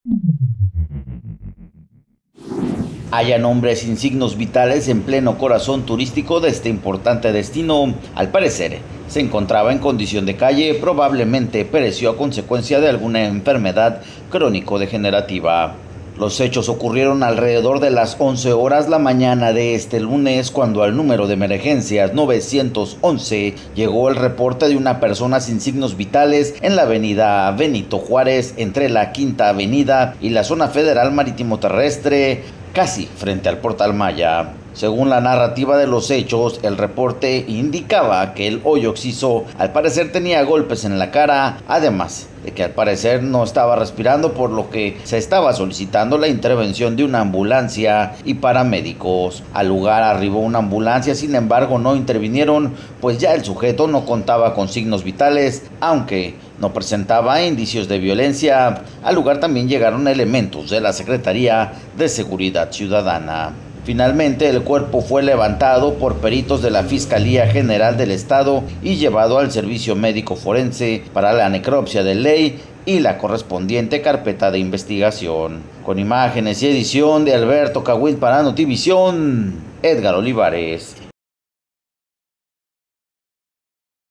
Hallan hombres sin signos vitales en pleno corazón turístico de este importante destino. Al parecer, se encontraba en condición de calle, probablemente pereció a consecuencia de alguna enfermedad crónico-degenerativa. Los hechos ocurrieron alrededor de las 11 horas la mañana de este lunes, cuando al número de emergencias 911 llegó el reporte de una persona sin signos vitales en la avenida Benito Juárez, entre la Quinta Avenida y la zona federal marítimo terrestre, casi frente al Portal Maya. Según la narrativa de los hechos, el reporte indicaba que el hoyo occiso al parecer tenía golpes en la cara, además de que al parecer no estaba respirando, por lo que se estaba solicitando la intervención de una ambulancia y paramédicos. Al lugar arribó una ambulancia, sin embargo no intervinieron, pues ya el sujeto no contaba con signos vitales, aunque no presentaba indicios de violencia. Al lugar también llegaron elementos de la Secretaría de Seguridad Ciudadana. Finalmente, el cuerpo fue levantado por peritos de la Fiscalía General del Estado y llevado al servicio médico forense para la necropsia de ley y la correspondiente carpeta de investigación. Con imágenes y edición de Alberto Cahuil para Notivisión, Edgar Olivares.